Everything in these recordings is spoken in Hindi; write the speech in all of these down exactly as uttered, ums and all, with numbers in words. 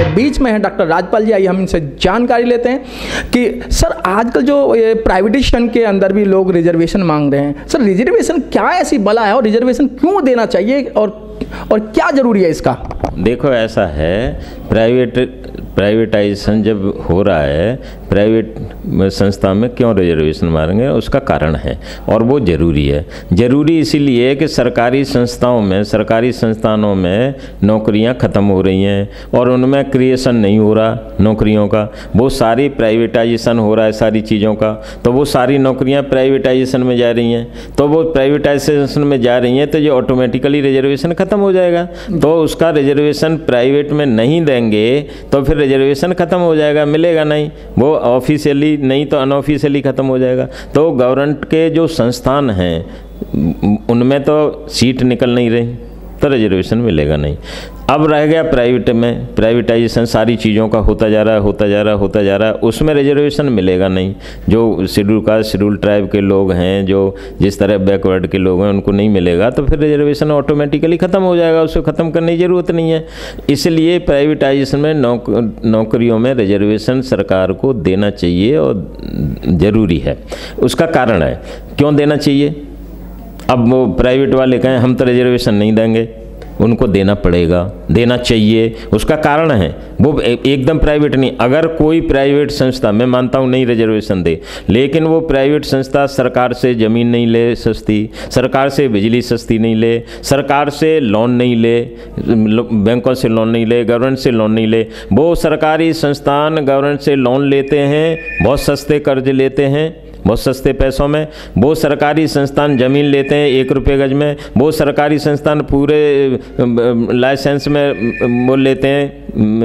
हमारे बीच में है डॉक्टर राजपाल जी, आइए हम इनसे जानकारी लेते हैं कि सर आजकल जो ये प्राइवेटाइजेशन के अंदर भी लोग रिजर्वेशन मांग रहे हैं, सर रिजर्वेशन क्या ऐसी बला है और रिजर्वेशन क्यों देना चाहिए और और क्या जरूरी है इसका? देखो ऐसा है, प्राइवेट प्राइवेटाइजेशन जब हो रहा है, प्राइवेट संस्था में क्यों रिजर्वेशन मारेंगे, उसका कारण है और वो ज़रूरी है। ज़रूरी इसीलिए कि सरकारी संस्थाओं में, सरकारी संस्थानों में नौकरियां ख़त्म हो रही हैं और उनमें क्रिएशन नहीं हो रहा नौकरियों का, वो सारी प्राइवेटाइजेशन हो रहा है सारी चीज़ों का, तो वो सारी नौकरियां प्राइवेटाइजेशन में जा रही हैं। तो वो प्राइवेटाइजेशन में जा रही हैं तो ये ऑटोमेटिकली रिजर्वेशन ख़त्म हो जाएगा। तो उसका रिजर्वेशन प्राइवेट में नहीं देंगे तो फिर रिजर्वेशन ख़त्म हो जाएगा, मिलेगा नहीं, वो ऑफिशियली नहीं तो अनऑफिशियली ख़त्म हो जाएगा। तो गवर्नमेंट के जो संस्थान हैं उनमें तो सीट निकल नहीं रही तो रिजर्वेशन मिलेगा नहीं। अब रह गया प्राइवेट में, प्राइवेटाइजेशन सारी चीज़ों का होता जा रहा है होता जा रहा है होता जा रहा है, उसमें रिजर्वेशन मिलेगा नहीं। जो शेड्यूल कास्ट शेड्यूल ट्राइब के लोग हैं, जो जिस तरह बैकवर्ड के लोग हैं, उनको नहीं मिलेगा तो फिर रिजर्वेशन ऑटोमेटिकली ख़त्म हो जाएगा, उसको ख़त्म करने की ज़रूरत नहीं है। इसलिए प्राइवेटाइजेशन में नौक नौकरियों में रिजर्वेशन सरकार को देना चाहिए और ज़रूरी है। उसका कारण है क्यों देना चाहिए। अब वो प्राइवेट वाले कहें हम तो रिजर्वेशन नहीं देंगे, उनको देना पड़ेगा, देना चाहिए। उसका कारण है वो एकदम प्राइवेट नहीं, अगर कोई प्राइवेट संस्था, मैं मानता हूँ नहीं रिजर्वेशन दे, लेकिन वो प्राइवेट संस्था सरकार से ज़मीन नहीं ले सस्ती, सरकार से बिजली सस्ती नहीं ले, सरकार से लोन नहीं ले, बैंकों से लोन नहीं ले, गवर्नमेंट से लोन नहीं ले, वो सरकारी संस्थान गवर्नमेंट से लोन लेते हैं, बहुत सस्ते कर्ज लेते हैं, बहुत सस्ते पैसों में। वो सरकारी संस्थान ज़मीन लेते हैं एक रुपये गज में, वो सरकारी संस्थान पूरे लाइसेंस में वो लेते हैं,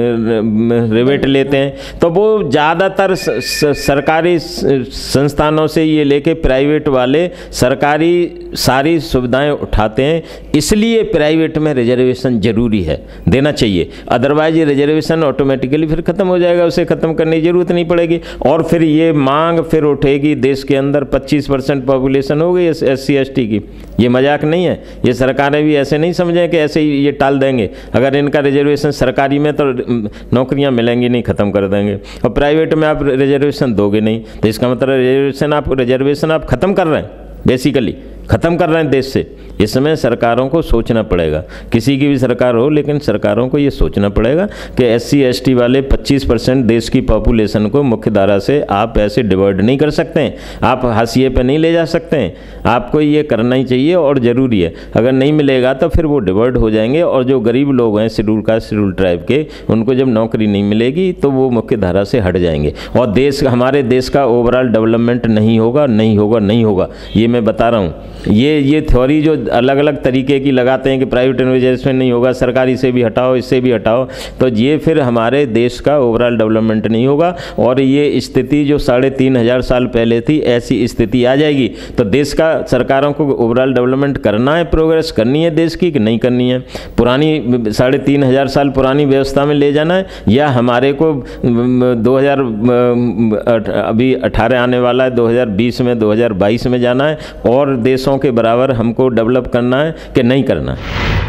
रिबेट लेते हैं। तो वो ज़्यादातर सरकारी संस्थानों से ये लेके प्राइवेट वाले सरकारी सारी सुविधाएं उठाते हैं, इसलिए प्राइवेट में रिजर्वेशन ज़रूरी है, देना चाहिए। अदरवाइज ये रिजर्वेशन ऑटोमेटिकली फिर ख़त्म हो जाएगा, उसे ख़त्म करने की ज़रूरत नहीं पड़ेगी और फिर ये मांग फिर उठेगी। देश के अंदर पच्चीस परसेंट पॉपुलेशन हो गई एस सी एस टी की, ये मजाक नहीं है। ये सरकारें भी ऐसे नहीं समझें कि ऐसे ही ये टाल देंगे। अगर इनका रिजर्वेशन सरकारी में तो नौकरियां मिलेंगी नहीं, ख़त्म कर देंगे, और प्राइवेट में आप रिजर्वेशन दोगे नहीं तो इसका मतलब रिजर्वेशन आप रिजर्वेशन आप ख़त्म कर रहे हैं, बेसिकली ख़त्म कर रहे हैं देश से। इस समय सरकारों को सोचना पड़ेगा, किसी की भी सरकार हो, लेकिन सरकारों को ये सोचना पड़ेगा कि एस सी एस टी वाले पच्चीस परसेंट देश की पॉपुलेशन को मुख्य धारा से आप ऐसे डिवाइड नहीं कर सकते हैं, आप हाशिए पे नहीं ले जा सकते हैं, आपको ये करना ही चाहिए और ज़रूरी है। अगर नहीं मिलेगा तो फिर वो डिवाइड हो जाएंगे और जो गरीब लोग हैं शेड्यूल कास्ट शेड्यूल ट्राइब के, उनको जब नौकरी नहीं मिलेगी तो वो मुख्य धारा से हट जाएंगे और देश हमारे देश का ओवरऑल डेवलपमेंट नहीं होगा नहीं होगा नहीं होगा। ये मैं बता रहा हूँ। ये ये थ्योरी जो अलग अलग तरीके की लगाते हैं कि प्राइवेट इन्वेस्टमेंट नहीं होगा, सरकारी से भी हटाओ, इससे भी हटाओ, तो ये फिर हमारे देश का ओवरऑल डेवलपमेंट नहीं होगा और ये स्थिति जो साढ़े तीन हज़ार साल पहले थी ऐसी स्थिति आ जाएगी। तो देश का सरकारों को ओवरऑल डेवलपमेंट करना है, प्रोग्रेस करनी है देश की कि नहीं करनी है, पुरानी साढ़े तीन हज़ार साल पुरानी व्यवस्था में ले जाना है या हमारे को दो हज़ार अभी अठारह आने वाला है, दो हज़ार बीस में दो हज़ार बाईस में जाना है और देशों के बराबर हमको डेवलप करना है कि नहीं करना है।